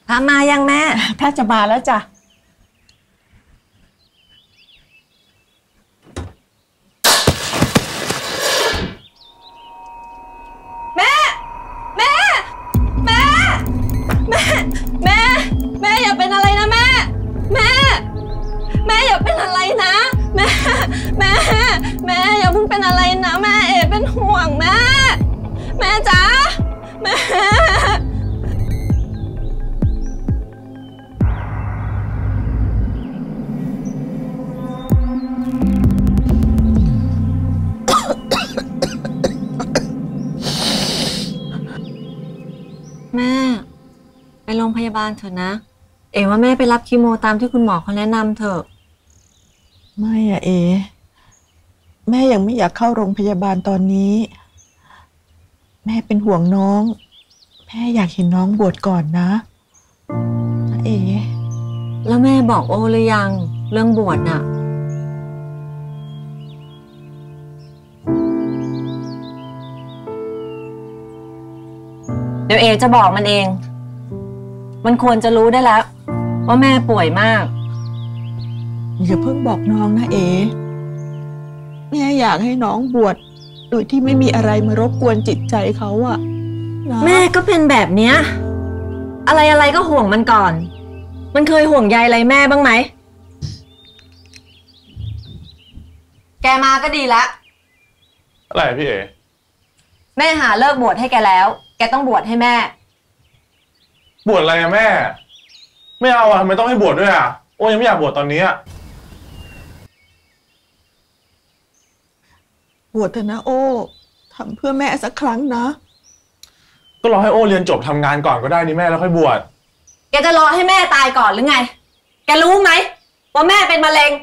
พระมายังแม่พระจะมาแล้วจ้ะแม่อย่าเป็นอะไรนะแม่อย่าเป็นอะไรนะแม่อย่าเพิ่งเป็นอะไรนะแม่เอ๋เป็นห่วงแม่จ๋าแม่ไปโรงพยาบาลเถอะนะเอ๋ว่าแม่ไปรับคีโมตามที่คุณหมอเขาแนะนำเถอะไม่อะเอ๋แม่ยังไม่อยากเข้าโรงพยาบาลตอนนี้แม่เป็นห่วงน้องแม่อยากเห็นน้องบวชก่อนนะเอ๋แล้วแม่บอกโอหรือยังเรื่องบวชน่ะเดี๋ยวเอ๋จะบอกมันเองมันควรจะรู้ได้แล้วว่าแม่ป่วยมากอย่าเพิ่งบอกน้องนะเอ๋แม่อยากให้น้องบวชโดยที่ไม่มีอะไรมารบกวนจิตใจเขาอะแม่ก็เป็นแบบเนี้ยอะไรก็ห่วงมันก่อนมันเคยห่วงใยอะไรแม่บ้างไหมแกมาก็ดีละอะไรพี่เอ๋แม่หาเลิกบวชให้แกแล้วแกต้องบวชให้แม่บวชอะไรอะแม่ไม่เอาอะทำไมต้องให้บวชด้วยอะโอ้ยังไม่อยากบวชตอนนี้อะบวชเถอะนะโอ้ทำเพื่อแม่สักครั้งนะก็รอให้โอ้เรียนจบทำงานก่อนก็ได้นี่แม่แล้วค่อยบวชแกจะรอให้แม่ตายก่อนหรือไงแกรู้ไหมว่าแม่เป็นมะเร็ง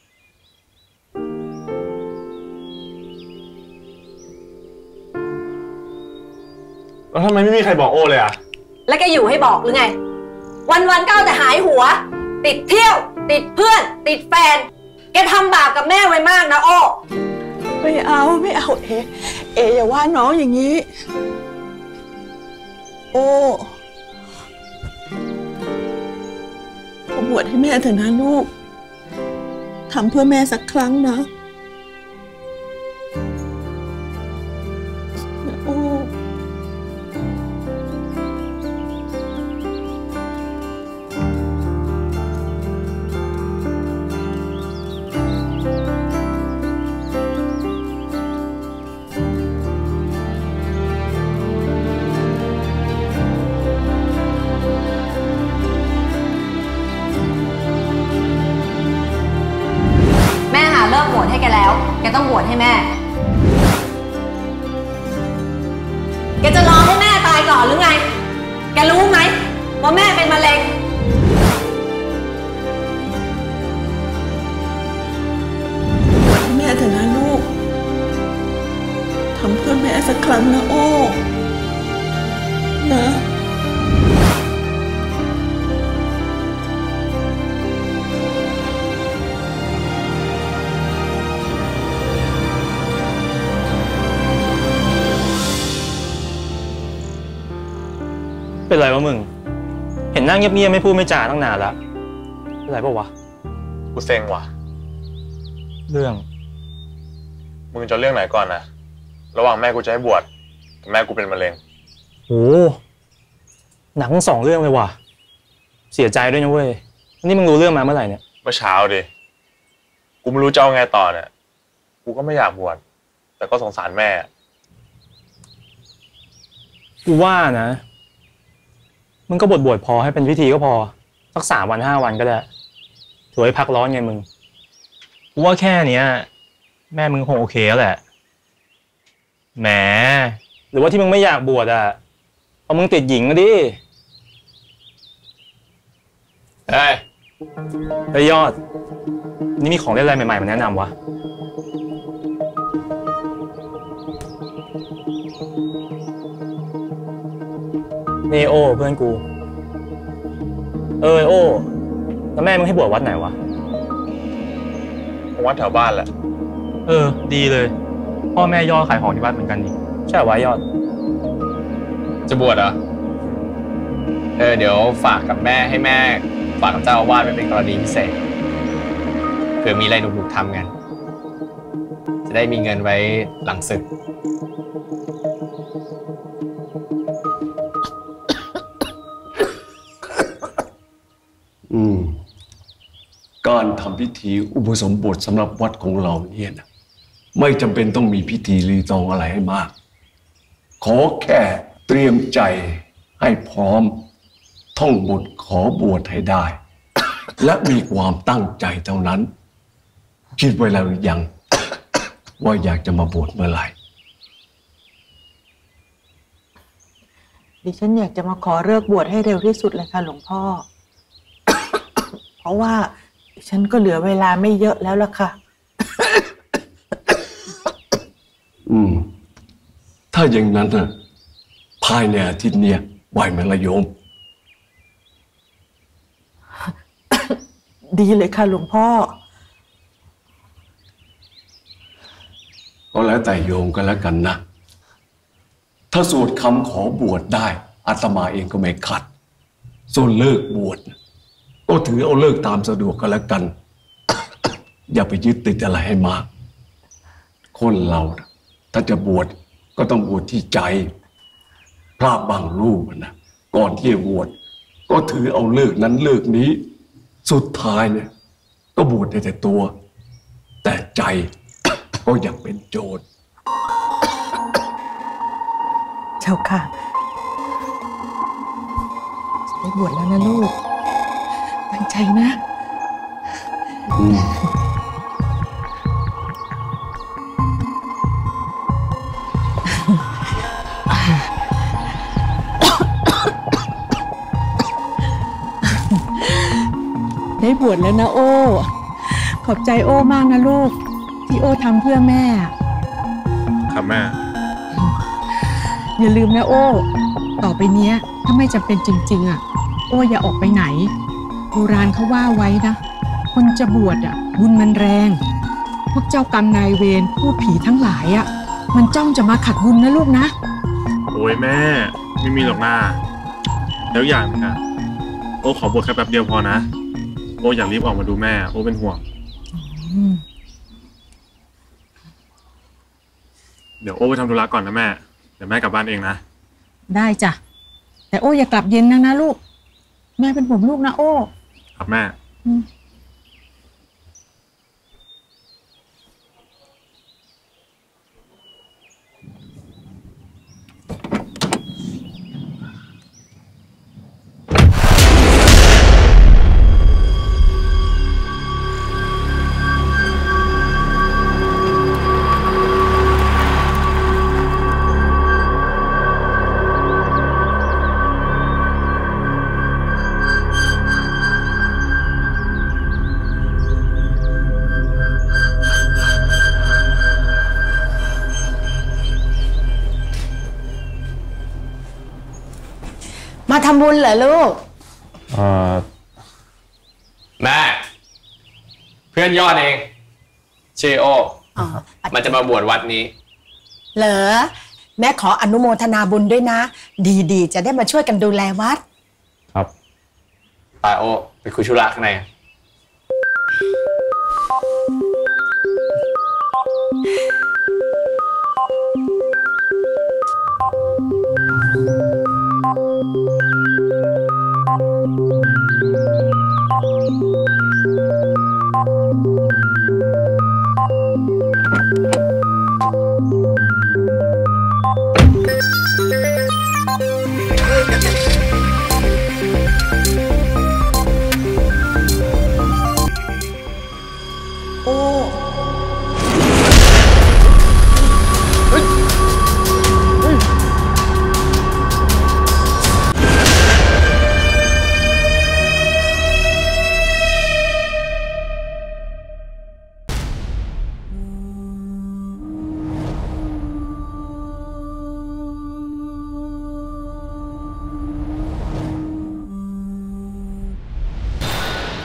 แล้วทำไมไม่มีใครบอกโอ้เลยอะแล้วแกอยู่ให้บอกหรือไงวันก็เอาแต่หายหัวติดเที่ยวติดเพื่อนติดแฟนแกทำบาปกับแม่ไว้มากนะโอ้ไม่เอาเออย่าว่าน้องอย่างนี้โอ้บวชให้แม่เถอะนะลูกทำเพื่อแม่สักครั้งนะโอ้บวชให้แกแล้วแกต้องบวชให้แม่แกจะรอให้แม่ตายก่อนหรือไงแกรู้ไหมว่าแม่เป็นมะเร็งบวชให้แม่เถอะนะลูกทำเพื่อแม่สักครั้งนะโอ้นะเป็นไรวะมึงเห็นนั่งเงียบๆไม่พูดไม่จาตั้งนานแล้วเป็นไรปะวะกูเซ็งว่ะเรื่องมึงจะเรื่องไหนก่อนนะระหว่างแม่กูจะให้บวชกับแม่กูเป็นมะเร็งโอ้หนัง2 เรื่องเลยว่ะเสียใจด้วยนะเว้ยนี่มึงรู้เรื่องมาเมื่อไหร่เนี่ยเมื่อเช้าดิกูไม่รู้จะเอาไงต่อเนี่ยกูก็ไม่อยากบวชแต่ก็สงสารแม่กูว่านะมึงก็บวชพอให้เป็นพิธีก็พอสัก3 วัน5 วันก็ได้ถือไว้พักร้อนไงมึงกูว่าแค่เนี้ยแม่มึงคงโอเคแล้วแหละแหมหรือว่าที่มึงไม่อยากบวชอ่ะเพราะมึงติดหญิงก็ดิเฮ้ยยอดนี่มีของเล่นอะไรใหม่ๆมาแนะนำวะนี่โอ้เพื่อนกูโอ้แล้วแม่มึงให้บวชวัดไหนวะวัดแถวบ้านแหละดีเลยพ่อแม่ยอดขายของที่วัดเหมือนกันนี่ใช่ไหมยอดจะบวชเหรอเดี๋ยวฝากกับแม่ให้แม่ฝากกับเจ้าอาวาสไว้เป็นกรณีพิเศษเผื่อมีอะไรหนุกๆทำกันจะได้มีเงินไว้หลังศึกการทำพิธีอุปสมบทสำหรับวัดของเราเนี่ยนะไม่จำเป็นต้องมีพิธีรีตองอะไรให้มาก ขอแค่เตรียมใจให้พร้อมท่องบทขอบวชให้ได้ และมีความตั้งใจเท่านั้น คิดไว้แล้วหรือยัง ว่าอยากจะมาบวชเมื่อไหร่ดิฉันอยากจะมาขอเลิกบวชให้เร็วที่สุดเลยค่ะหลวงพ่อ เพราะว่าดิฉันก็เหลือเวลาไม่เยอะแล้วล่ะค่ะถ้าอย่างนั้นนะภายในอาทิตย์เนี้ยไหวไหมล่ะโยมดีเลยค่ะหลวงพ่อก็แล้วแต่โยมก็แล้วกันนะ ถ้าสวดคำขอบวชได้อาตมาเองก็ไม่ขัด ส่วนเลิกบวชก็ถือเอาเลิกตามสะดวกก็แล้วกัน อย่าไปยึดติดอะไรให้มาก คนเราถ้าจะบวชก็ต้องบวชที่ใจพระบางรูปนะก่อนที่จะบวชก็ถือเอาเลิกนั้นเลิกนี้ สุดท้ายเนี่ยก็บวชได้แต่ตัว แต่ใจ ก็ยังเป็นโจรเจ้าค่ะจะได้บวชแล้วนะลูก ตั้งใจนะ ได้บวชแล้วนะโอ้ ขอบใจโอ้มากนะลูก ที่โอ้ทำเพื่อแม่ครับแม่อย่าลืมนะโอ้ ต่อไปเนี้ยถ้าไม่จำเป็นจริงๆโอ้อย่าออกไปไหนโบราณเขาว่าไว้นะ คนจะบวชบุญมันแรง พวกเจ้ากรรมนายเวรพูดผีทั้งหลายมันจ้องจะมาขัดบุญนะลูกนะโอ้ยแม่ไม่มีหรอกนะแล้วอย่างนึงอะโอ้ขอบวชแค่แป๊บเดียวพอนะโอ้อยากรีบออกมาดูแม่โอ้เป็นห่วงเดี๋ยวโอ้ไปทำธุระก่อนนะแม่เดี๋ยวแม่กลับบ้านเองนะได้จ้ะแต่โอ้อย่ากลับเย็นนะลูกแม่เป็นห่วงลูกนะโอ้ครับแม่มาทำบุญเหรอลูกแม่เพื่อนยอดเองชื่อโอมันจะมาบวชวัดนี้เหรอแม่ขออนุโมทนาบุญด้วยนะดีๆจะได้มาช่วยกันดูแลวัดครับไปโอไปคุยธุระข้างใน